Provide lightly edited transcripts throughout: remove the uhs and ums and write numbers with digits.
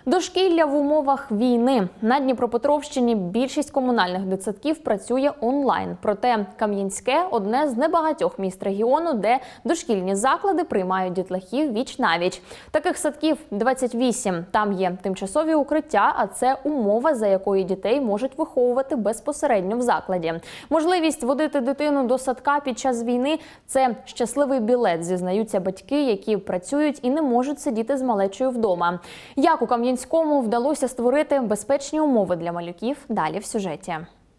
Дошкілля в умовах війни. На Дніпропетровщині більшість комунальних дитсадків працює онлайн. Проте Кам'янське – одне з небагатьох міст регіону, де дошкільні заклади приймають дітлахів віч-навіч. Таких садків 28. Там є тимчасові укриття, а це умова, за якої дітей можуть виховувати безпосередньо в закладі. Можливість водити дитину до садка під час війни – це щасливий білет, зізнаються батьки, які працюють і не можуть сидіти з малечою вдома. Як у Кам'янському вдалося створити безпечні умови для малюків? Далі в сюжеті.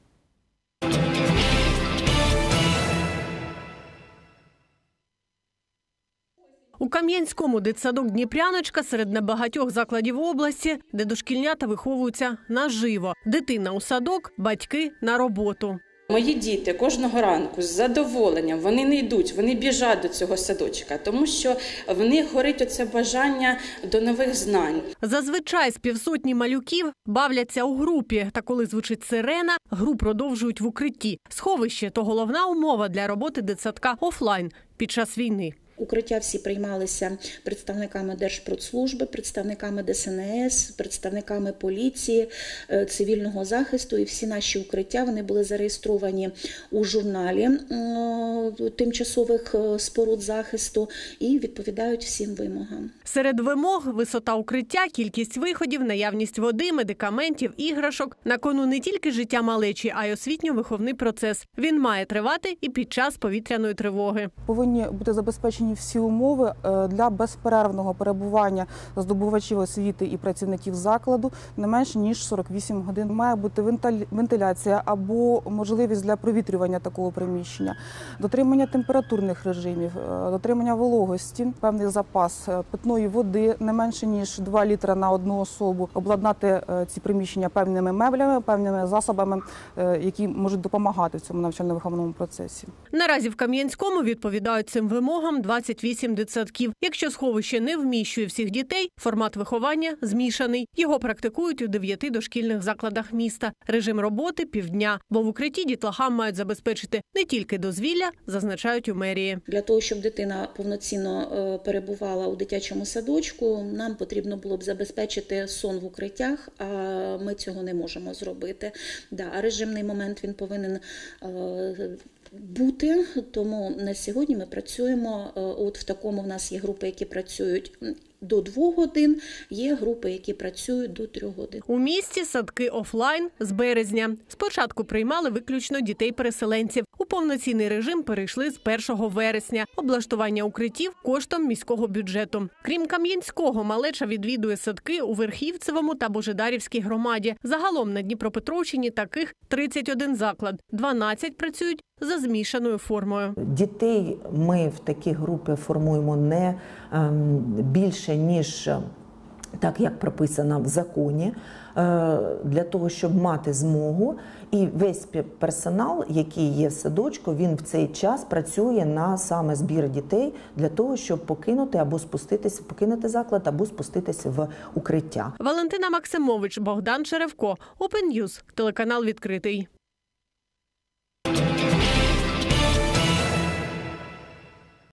У Кам'янському дитсадок «Дніпряночка» серед небагатьох закладів області, де дошкільнята виховуються наживо. Дитина у садок, батьки на роботу. Мої діти кожного ранку з задоволенням, вони не йдуть, вони біжать до цього садочка, тому що в них горить оце бажання до нових знань. Зазвичай з півсотні малюків бавляться у групі, та коли звучить сирена, гру продовжують в укритті. Сховище – то головна умова для роботи дитсадка офлайн під час війни. Укриття всі приймалися представниками Держпродслужби, представниками ДСНС, представниками поліції, цивільного захисту. І всі наші укриття вони були зареєстровані у журналі тимчасових споруд захисту і відповідають всім вимогам. Серед вимог – висота укриття, кількість виходів, наявність води, медикаментів, іграшок. На кону не тільки життя малечі, а й освітньо-виховний процес. Він має тривати і під час повітряної тривоги. Повинні бути забезпечені всі умови для безперервного перебування здобувачів освіти і працівників закладу не менше, ніж 48 годин. Має бути вентиляція або можливість для провітрювання такого приміщення, дотримання температурних режимів, дотримання вологості, певний запас питної води не менше, ніж 2 літри на одну особу, обладнати ці приміщення певними меблями, певними засобами, які можуть допомагати в цьому навчально-виховному процесі. Наразі в Кам'янському відповідають цим вимогам 28 дитсадків. Якщо сховище не вміщує всіх дітей, формат виховання змішаний. Його практикують у 9 дошкільних закладах міста. Режим роботи – півдня, бо в укритті дітлахам мають забезпечити не тільки дозвілля, зазначають у мерії. Для того, щоб дитина повноцінно перебувала у дитячому садочку, нам потрібно було б забезпечити сон в укриттях, а ми цього не можемо зробити. А режимний момент він повинен бути, тому на сьогодні ми працюємо, от в такому в нас є групи, які працюють до 2 годин, є групи, які працюють до 3 годин. У місті садки офлайн з березня. Спочатку приймали виключно дітей-переселенців. У повноцінний режим перейшли з 1 вересня. Облаштування укриттів коштом міського бюджету. Крім Кам'янського, малеча відвідує садки у Верхівцевому та Божедарівській громаді. Загалом на Дніпропетровщині таких 31 заклад. 12 працюють за змішаною формою. Дітей ми в такі групи формуємо не більше, ніж так, як прописано в законі, для того, щоб мати змогу. І весь персонал, який є в садочку, він в цей час працює на саме збір дітей для того, щоб покинути заклад або спуститися в укриття. Валентина Максимович, Богдан Черевко, Open News, телеканал «Відкритий».